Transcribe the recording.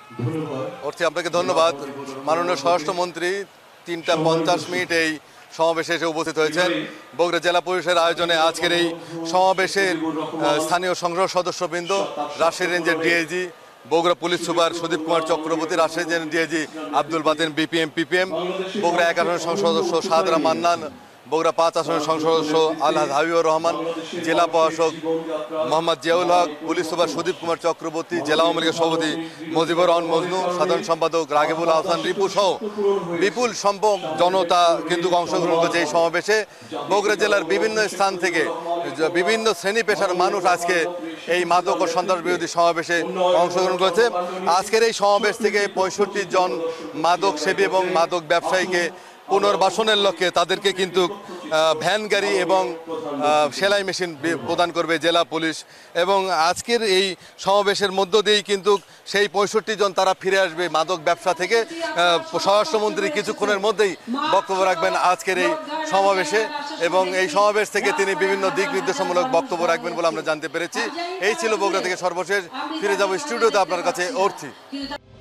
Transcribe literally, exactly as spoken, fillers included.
অর্থে আপনাকে ধন্যবাদ। মাননীয় স্বরাষ্ট্রমন্ত্রী তিনটা পঞ্চাশ মিনিট এই সমাবেশে এসে উপস্থিত হয়েছেন। বগুড়া জেলা পুলিশের আয়োজনে আজকের এই সমাবেশের স্থানীয় সংসদ সদস্যবৃন্দ, রাজশাহী রেঞ্জের DIG, Bogura police super Sudip Kumar Chakraborty, Rajshahi রেঞ্জের DIG Abdul Baten BPM PPM, Bogura এক আসনের সংসদ সদস্য সাদরা মান্নান, বগুড়া পাঁচ আসনের সংসদ সদস্য আলহাজ হাবিবুর রহমান, জেলা প্রশাসক মোহাম্মদ জিয়াউল হক, পুলিশ সুপার সুদীপ কুমার চক্রবর্তী, জেলা আওয়ামী লীগের সভাপতি মুজিবুর রহমান মজনু, সাধারণ সম্পাদক রাগিবুল আহসান রিপু সহ বিপুল সংখ্যক জনতা কিন্তু অংশগ্রহণ করেছে এই সমাবেশে। বগুড়া জেলার বিভিন্ন স্থান থেকে বিভিন্ন শ্রেণী পেশার মানুষ আজকে এই মাদক ও সন্ত্রাস বিরোধী সমাবেশে অংশগ্রহণ করেছে। আজকের এই সমাবেশ থেকে পঁয়ষট্টি জন মাদক সেবী এবং মাদক ব্যবসায়ীকে পুনর্বাসনের লক্ষ্যে তাদেরকে কিন্তু ভ্যান গাড়ি এবং সেলাই মেশিন প্রদান করবে জেলা পুলিশ। এবং আজকের এই সমাবেশের মধ্য দিয়েই কিন্তু সেই পঁয়ষট্টি জন তারা ফিরে আসবে মাদক ব্যবসা থেকে। স্বরাষ্ট্রমন্ত্রী কিছুক্ষণের মধ্যেই বক্তব্য রাখবেন আজকের এই সমাবেশে, এবং এই সমাবেশ থেকে তিনি বিভিন্ন দিক নির্দেশমূলক বক্তব্য রাখবেন বলে আমরা জানতে পেরেছি। এই ছিল বগুড়া থেকে সর্বশেষ। ফিরে যাব স্টুডিওতে আপনার কাছে। অর্থী।